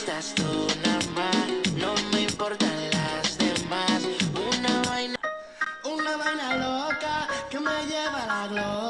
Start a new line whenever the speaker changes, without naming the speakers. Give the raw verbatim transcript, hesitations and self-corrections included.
gustas tú nada más, no me importan las demás. Una vaina, una vaina loca que me lleva a la gloria.